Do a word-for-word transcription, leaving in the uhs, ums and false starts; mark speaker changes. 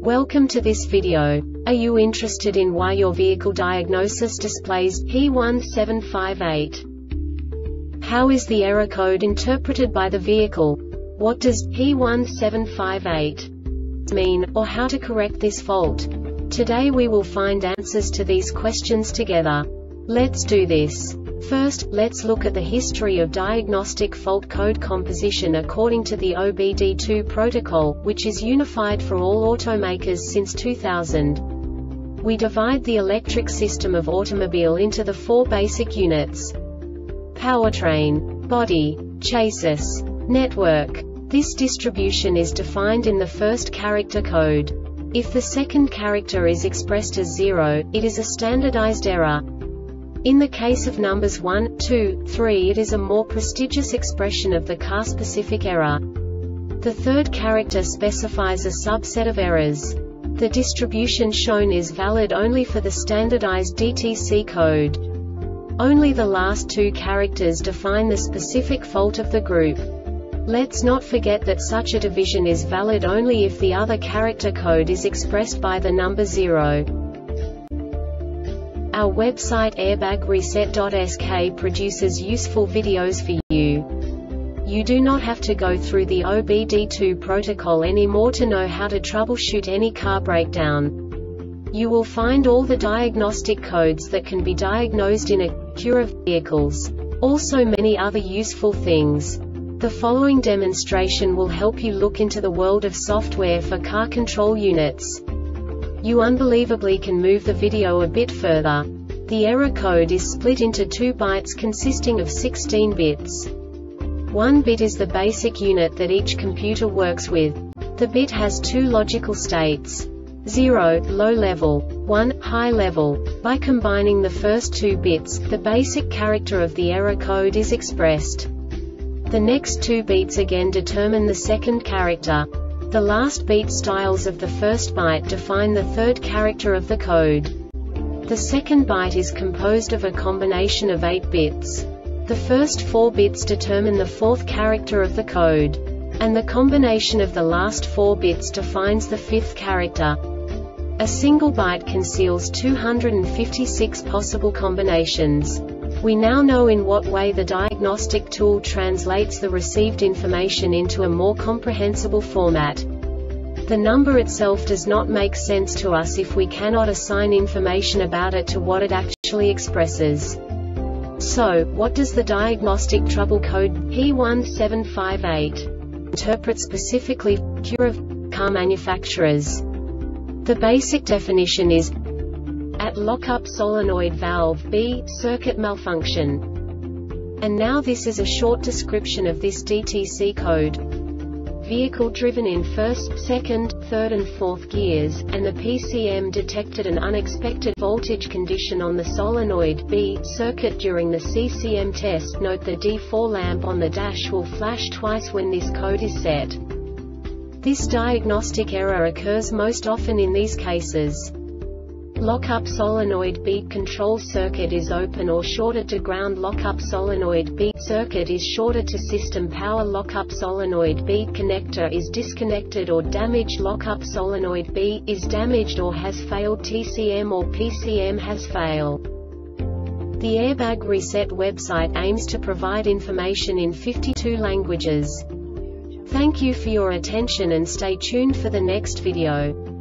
Speaker 1: Welcome to this video. Are you interested in why your vehicle diagnosis displays P one seven five eight? How is the error code interpreted by the vehicle? What does P one seven five eight mean, or how to correct this fault? Today we will find answers to these questions together. Let's do this. First, let's look at the history of diagnostic fault code composition according to the O B D two protocol, which is unified for all automakers since two thousand. We divide the electric system of automobile into the four basic units: powertrain, body, chassis, network. This distribution is defined in the first character code. If the second character is expressed as zero, it is a standardized error. In the case of numbers one, two, three, it is a more prestigious expression of the car-specific error. The third character specifies a subset of errors. The distribution shown is valid only for the standardized D T C code. Only the last two characters define the specific fault of the group. Let's not forget that such a division is valid only if the other character code is expressed by the number zero. Our website airbag reset dot S K produces useful videos for you. You do not have to go through the O B D two protocol anymore to know how to troubleshoot any car breakdown. You will find all the diagnostic codes that can be diagnosed in Acura vehicles. Also many other useful things. The following demonstration will help you look into the world of software for car control units. You unbelievably can move the video a bit further. The error code is split into two bytes consisting of sixteen bits. One bit is the basic unit that each computer works with. The bit has two logical states: zero, low level, one, high level. By combining the first two bits, the basic character of the error code is expressed. The next two beats again determine the second character. The last beat styles of the first byte define the third character of the code. The second byte is composed of a combination of eight bits. The first four bits determine the fourth character of the code. And the combination of the last four bits defines the fifth character. A single byte conceals two hundred fifty-six possible combinations. We now know in what way the diagnostic tool translates the received information into a more comprehensible format. The number itself does not make sense to us if we cannot assign information about it to what it actually expresses. So, what does the diagnostic trouble code P one seven five eight interpret specifically for Acura car manufacturers? The basic definition is at lockup solenoid valve B, circuit malfunction. And now this is a short description of this D T C code. Vehicle driven in first, second, third and fourth gears, and the P C M detected an unexpected voltage condition on the solenoid B circuit during the C C M test. Note the D four lamp on the dash will flash twice when this code is set. This diagnostic error occurs most often in these cases: lockup solenoid B control circuit is open or shorted to ground, lockup solenoid B circuit is shorted to system power, lockup solenoid B connector is disconnected or damaged, lockup solenoid B is damaged or has failed, T C M or P C M has failed. The Airbag Reset website aims to provide information in fifty-two languages. Thank you for your attention and stay tuned for the next video.